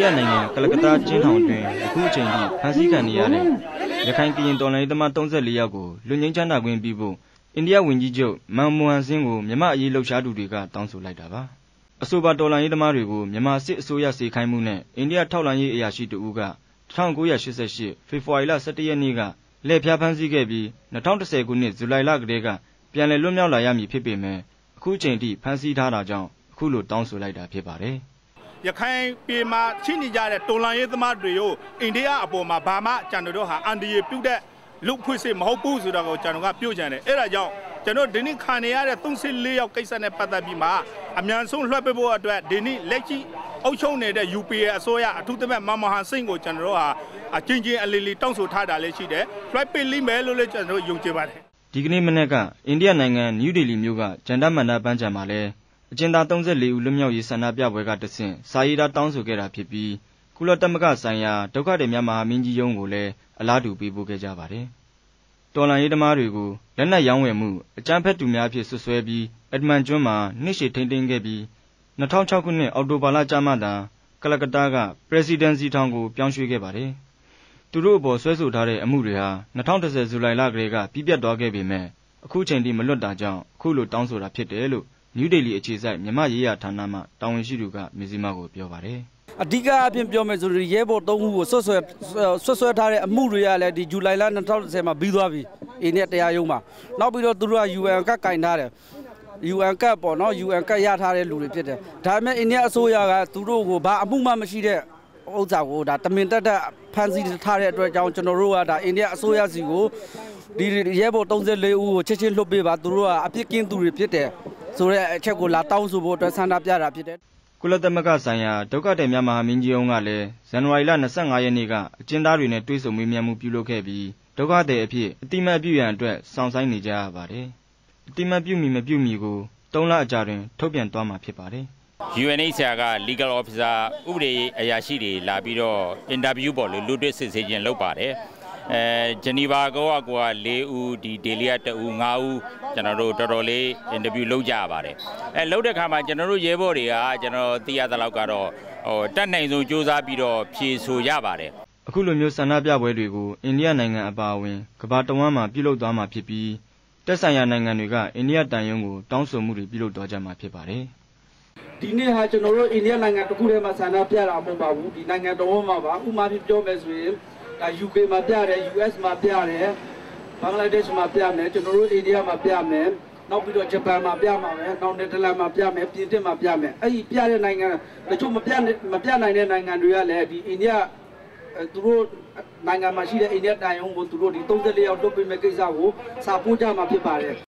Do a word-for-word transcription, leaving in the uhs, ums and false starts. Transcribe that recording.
ယနိုင်ငံကလကတ္တာကျင်းထောင်တွင်အခုအချိန်ထိဖမ်းဆီးခံနေရတဲ့ရခိုင်ကရင်တော်လှန်ရေးသမားသုံးဆယ့်လေးယောက်ကိုလွတ်ငြိမ်းချမ်းသာခွင့်ပြုဖို့အိန္ဒိယဝန်ကြီးချုပ်မန်မိုဟန်ဆင်းကိုမြန်မာအရေးလှုပ်ရှားသူတွေကတောင်းဆိုလိုက်တာပါအဆိုပါတော်လှန်ရေးသမားတွေကိုမြန်မာစစ်အစိုးရစေခိုင်းမှုနဲ့အိန္ဒိယထောက်လှမ်းရေးအရာရှိတဦးက၁၉၈၈ဖေဖော်ဝါရီလ၁၁ရက်နေ့ကလှည့်ဖျားဖမ်းဆီးခဲ့ပြီး၂၀၁၀ခုနှစ်ဇူလိုင်လကတည်းကပြန်လည်လွတ်မြောက်လာရမည်ဖြစ်ပေမဲ့အခုချိန်ထိဖမ်းဆီးထားတာကြောင့်အခုလိုတောင်းဆိုလိုက်တာဖြစ်ပါတယ်ရခိုင်ပြည်မှာရှိနေကြတဲ့တော်လှန်ရေးသမားတွေကိုအိန္ဒိယအပေါ်မှာဘာမှကျွန်တော်တို့ဟာအန်ဒီရပြုတ်တဲ့လူဖွင့်စစ်မဟုတ်ဘူးဆိုတော့ကျွန်တော်ကပြောကြတယ်အဲ့ဒါကြောင့်ကျွန်တော်ဒီနေ့ခံနေရတဲ့သုံးဆယ့်လေးယောက်ကိစ္စနဲ့ပတ်သက်ပြီးမှအမြန်ဆုံးလွှတ်ပေးဖို့အတွက်ဒီနေ့လက်ရှိအုပ်ချုပ်နေတဲ့ ယူ ပီ အေ အစိုးရအထူးသဖြင့်မန်မိုဟန်ဆင်းကိုကျွန်တော်တို့ဟာအချင်းချင်းအလီလီတောင်းဆိုထားတာလည်းရှိတယ်လွှတ်ပေးလိမ့်မယ်လို့လည်းကျွန်တော်တို့ယုံကြည်ပါတယ်ဒီကနေ့မနေ့ကအိန္ဒိယနိုင်ငံနယူးဒေလီမြို့ကဂျန်ဒမန္ဒပန်းခြံမှာလည်းအကျဉ်းသားသုံးဆယ့်လေးဦးလွတ်မြောက်ရေးဆန္ဒပြပွဲကတဆင့်စာရေးသားတောင်းဆိုခဲ့တာဖြစ်ပြီးကုလသမဂ္ဂဆိုင်ရာဒုက္ခသည်များမဟာမင်းကြီးရုံးကိုလည်းအလားတူပေးပို့ခဲ့ကြပါတယ်တော်လှန်ရေးသမားတွေကိုလက်နက်ရောင်းဝယ်မှုအကြမ်းဖက်သူများအဖြစ်ဆွဆွဲပြီးအက်ဒမန်ကျွန်းမှာနှိရှေထိန်းသိမ်းခဲ့ပြီး၂၀၀၆ခုနှစ်အောက်တိုဘာလကျမှသာကလကတ္တာက Presidency ထောင်ကိုပြောင်းရွှေ့ခဲ့ပါတယ်သူတို့အပေါ်ဆွဲဆိုထားတဲ့အမှုတွေဟာ၂၀၁၀ဇူလိုင်လကတည်းကပြီးပြတ်သွားခဲ့ပေမဲ့အခုချိန်ထိမလွတ်တာကြောင့်အခုလိုတောင်းဆိုတာဖြစ်တယ်လို့နယူးဒေလီအခြေစိုက်မြန်မာရေးရာဌာနမှတာဝန်ရှိသူကမြစည်းမကိုပြောပါတယ်အဓိကအပြင်ပြောမယ်ဆိုရင်ရဲဘော်သုံးဦးကိုဆွတ်ဆွဲဆွတ်ဆွဲထားတဲ့အမှုတွေကလည်းဒီဇူလိုင်လ၂၀၁၀မှာပြီးသွားပြီအိန္ဒိယတရားရုံးမှာနောက်ပြီးတော့သူတို့က ယူ အန် ကကင်ထားတယ် ယူ အန် ကပေါ့နော် ယူ အန် ကရထားတဲ့လူတွေဖြစ်တယ်ဒါပေမဲ့အိန္ဒိယအစိုးရကသူတို့ကိုဘာအမှုမှမရှိတဲ့ဥစ္စာကိုဒါတမင်တက်တက်ဖန်ဆီးထားတဲ့အတွက်ကြောင့်ကျွန်တော်တို့ကဒါအိန္ဒိယအစိုးရစီကိုဒီရဲဘော်သုံးဆယ့်လေးဦးကိုချက်ချင်းလွှတ်ပေးပါသူတို့ကအပြစ်ကင်းသူတွေဖြစ်တယ်ဆိုတဲ့အချက်ကိုလာတောင်းဆိုဖို့အတွက်ဆန္ဒပြတာဖြစ်တယ်ကုလသမဂ္ဂဆိုင်ရာဒုက္ခသည်များမဟာမင်းကြီးရုံးကလည်းဇန်နဝါရီလ၂၅ရက်နေ့ကအကျဉ်းသားတွေနဲ့တွေ့ဆုံမေးမြန်းမှုပြုလုပ်ခဲ့ပြီးဒုက္ခသည်အဖြစ်အတိမတ်ပြုရန်အတွက်စောင့်ဆိုင်းနေကြရပါတယ်အတိမတ်ပြုမီမပြုမီကိုသုံးလအကြာတွင်ထုတ်ပြန်သွားမှာဖြစ်ပါတယ်ယူ အန် အိတ် စီ အာ က legal officer ဥပဒေအရာရှိတွေလာပြီးတော့ interview ပေါ်လို့လူတွေ့စစ်ဆေးခြင်းလုပ်ပါတယ်အဲဂျနီဗာကောကကိုကလေးဦးဒီဒေလီကတဦးငါးဦးကျွန်တော်တို့တော်တော်လေး interview လုပ်ကြရပါတယ်အဲလုပ်တဲ့ခါမှာကျွန်တော်တို့ရဲဘော်တွေကကျွန်တော်သိရသလောက်ကတော့ဟိုတက်နိုင်ဆုံးစူးစမ်းပြီးတော့ဖြေဆိုရပါတယ်အခုလိုမျိုးဆန္ဒပြပွဲတွေကိုအိန္ဒိယနိုင်ငံအပါအဝင်ကမ္ဘာတဝန်းမှာပြုလုပ်သွားမှာဖြစ်ပြီးတက်ဆိုင်ရာနိုင်ငံတွေကအိန္ဒိယတန်ယုံကိုတောင်းဆိုမှုတွေပြုလုပ်သွားကြမှာဖြစ်ပါတယ်ဒီနေ့ဟာကျွန်တော်တို့အိန္ဒိယနိုင်ငံတစ်ခုထဲမှာဆန္ဒပြတာမဟုတ်ပါဘူးဒီနိုင်ငံတော်မှာပါဥပမာပြပြောမယ်ဆိုရင်ဒါ ယူ ကေ မှာပြတယ် ယူ အက်စ် မှာပြတယ်ဘင်္ဂလားဒေ့ရှ်မှာပြမယ်ကျွန်တော်တို့အိန္ဒိယမှာပြမယ်နောက်ပြီးတော့ဂျပန်မှာပြမှာပဲနောက်နယ်သာလန်မှာပြမယ်ပြင်သစ်မှာပြမယ်အဲ့ဒီပြတဲ့နိုင်ငံတချို့မပြမပြနိုင်တဲ့နိုင်ငံတွေကလည်းဒီအိန္ဒိယသူတို့နိုင်ငံမှာရှိတဲ့အိန္ဒိယတိုင်းအောင်ကိုသူတို့ဒီသုံးဆယ့်လေးယောက်လွတ်ပေးမဲ့ကိစ္စကိုစာပို့ကြမှာဖြစ်ပါတယ်